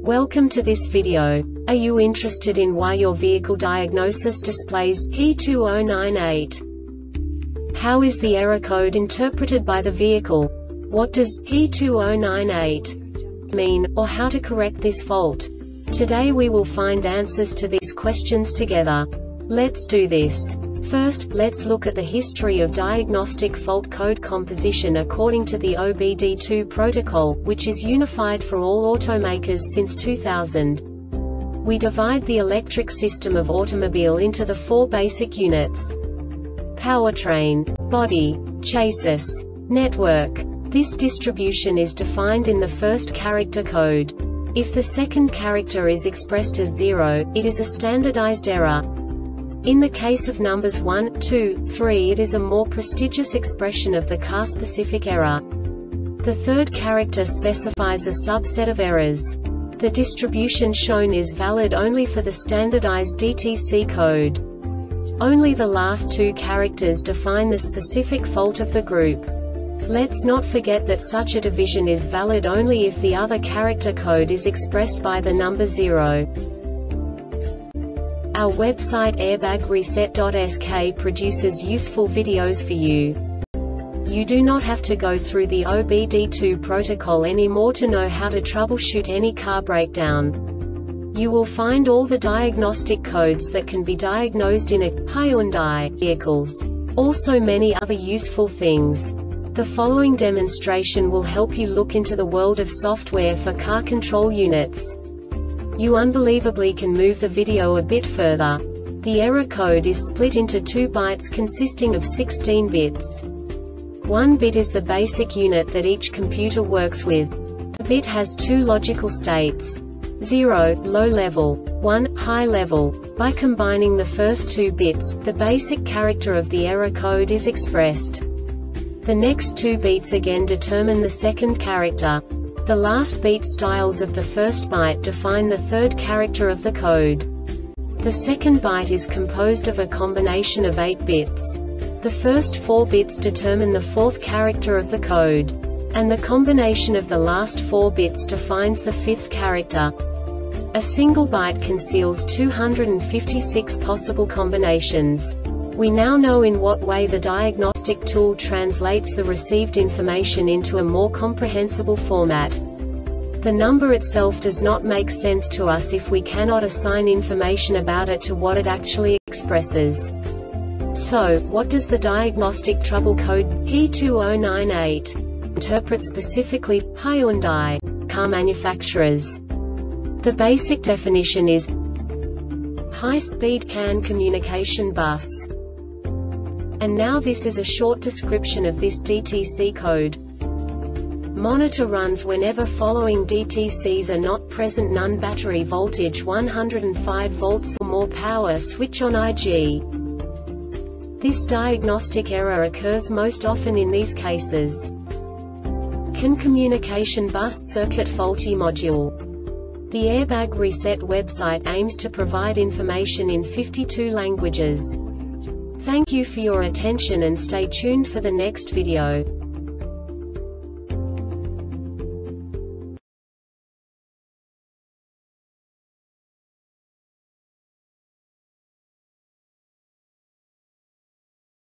Welcome to this video. Are you interested in why your vehicle diagnosis displays P2098? How is the error code interpreted by the vehicle? What does P2098 mean, or how to correct this fault? Today we will find answers to these questions together. Let's do this. First, let's look at the history of diagnostic fault code composition according to the OBD2 protocol, which is unified for all automakers since 2000. We divide the electric system of automobile into the four basic units: powertrain, body, chassis, network. This distribution is defined in the first character code. If the second character is expressed as 0, it is a standardized error. In the case of numbers 1, 2, 3, it is a more prestigious expression of the car-specific error. The third character specifies a subset of errors. The distribution shown is valid only for the standardized DTC code. Only the last two characters define the specific fault of the group. Let's not forget that such a division is valid only if the other character code is expressed by the number 0. Our website airbagreset.sk produces useful videos for you. You do not have to go through the OBD2 protocol anymore to know how to troubleshoot any car breakdown. You will find all the diagnostic codes that can be diagnosed in a Hyundai vehicles. Also many other useful things. The following demonstration will help you look into the world of software for car control units. You unbelievably can move the video a bit further. The error code is split into 2 bytes consisting of 16 bits. 1 bit is the basic unit that each computer works with. The bit has 2 logical states: 0, low level, 1, high level. By combining the first 2 bits, the basic character of the error code is expressed. The next 2 beats again determine the second character. The last beat styles of the first byte define the third character of the code. The second byte is composed of a combination of 8 bits. The first 4 bits determine the fourth character of the code. And the combination of the last 4 bits defines the fifth character. A single byte conceals 256 possible combinations. We now know in what way the diagnostic tool translates the received information into a more comprehensible format. The number itself does not make sense to us if we cannot assign information about it to what it actually expresses. So, what does the diagnostic trouble code P2098 interpret specifically for Hyundai car manufacturers? The basic definition is high-speed CAN communication bus. And now this is a short description of this DTC code. Monitor runs whenever following DTCs are not present: none, battery voltage 105 volts or more, power switch on IG. This diagnostic error occurs most often in these cases: CAN communication bus circuit faulty module. The Airbag Reset website aims to provide information in 52 languages. Thank you for your attention and stay tuned for the next video.